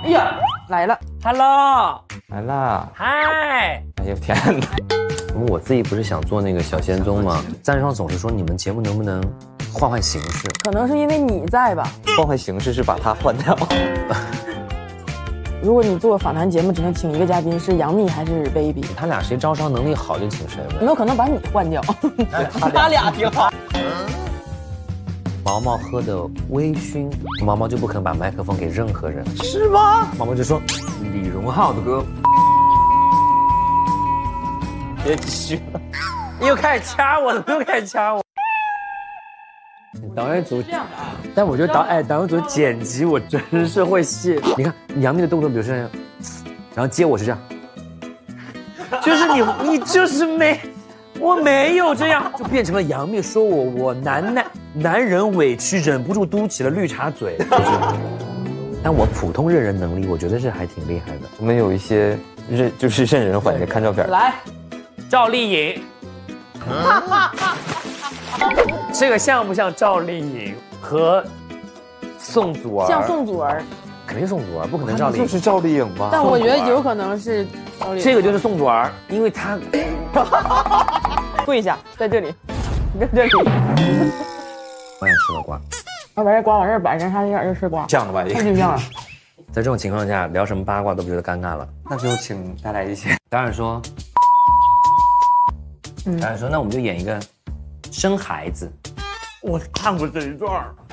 哎呀，来了 ，Hello， 来啦！ 嗨， 哎呦天哪！我自己不是想做那个小仙踪吗？赞上总是说你们节目能不能换换形式？ 可能是因为你在吧。 换换形式是把它换掉。 如果你做访谈节目，只能请一个嘉宾，是杨幂还是 baby？ 他俩谁招商能力好就请谁呗。 有没有可能把你换掉？他俩挺好。 毛毛喝的微醺，毛毛就不肯把麦克风给任何人，是吗？毛毛就说李荣浩的歌。别虚了， 你又开始掐我，怎么又开始掐我？ 导演组这样的啊， 但我觉得导演组剪辑我真是会谢。你看杨幂的动作，比如说这样，然后接我是这样， 就是你就是没，我没有这样。 就变成了杨幂说我男人委屈忍不住嘟起了绿茶嘴。就是但我普通认人能力，我觉得是还挺厉害的。我们有一些认人环节，看照片。 来， 赵丽颖，这个像不像赵丽颖和宋祖儿？ 像宋祖儿， 肯定宋祖儿，不可能赵丽颖。 就是赵丽颖吧？ 但我觉得有可能是赵丽颖。 这个就是宋祖儿，因为她跪下，在这里，在这里。 我也吃了瓜。 把这瓜往这儿摆，让他一点吃瓜， 酱的吧？ 太就像了。 在这种情况下，聊什么八卦都不觉得尴尬了。 那就请带来一些。 导演说，导演说，那我们就演一个生孩子。 我看过这一段。